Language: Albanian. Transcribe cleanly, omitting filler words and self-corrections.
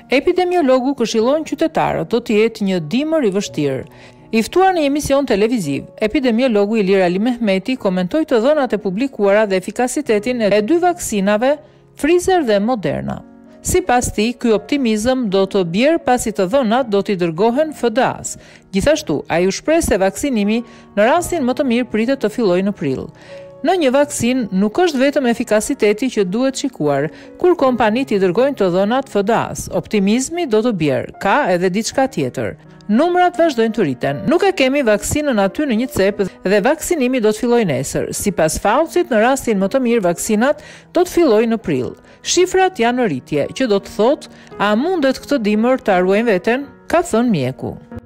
Epidemiologu këshillon qytetarët do të jetë një dimër i vështirë. I ftuar në një emision televiziv, epidemiologu Ilir Ali Mehmeti komentoi të dhënat e publikuara dhe efikasitetin e 2 vaksinave, Pfizer dhe Moderna. Sipas tij, ky optimizëm do të bjerë pasi të dhënat do t'i dërgohen FDA-s. Gjithashtu, ai u shpreh se vaksinimi në rastin më të mirë pritet të fillojë në prill. Në një vaksin nuk është vetëm efikasiteti që duhet shikuar, kur kompanitë i dërgojnë të dhënat FDA-s, optimizmi do të bjerë, ka edhe diçka tjetër. Numrat vazhdojnë të rriten. Nuk e kemi vaksinën aty në një cep dhe vaksinimi do të fillojë nesër. Sipas Faucit, në rastin më të mirë vaksinat do të fillojnë në prill. Shifrat janë në rritje, që do të thotë, a mundet këtë dimër ta ruajmë veten? Ka thënë mjeku.